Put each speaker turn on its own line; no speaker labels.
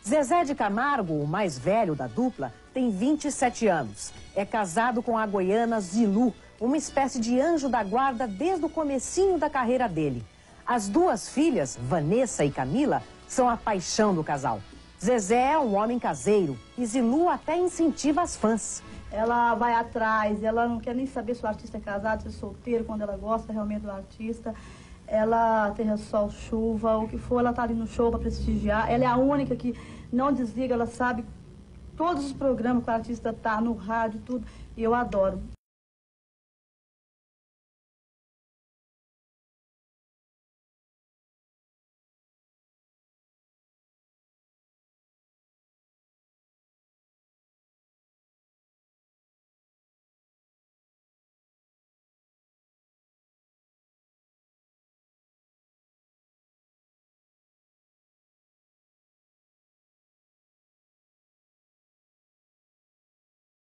Zezé de Camargo, o mais velho da dupla, tem 27 anos. É casado com a goiana Zilu, uma espécie de anjo da guarda desde o comecinho da carreira dele. As duas filhas, Vanessa e Camila, são a paixão do casal. Zezé é um homem caseiro e Zilu até incentiva as fãs.
Ela vai atrás, ela não quer nem saber se o artista é casado, se é solteiro, quando ela gosta realmente do artista. Ela tem sol, chuva, o que for, ela tá ali no show para prestigiar. Ela é a única que não desliga, ela sabe todos os programas que o artista tá no rádio, tudo. E eu adoro.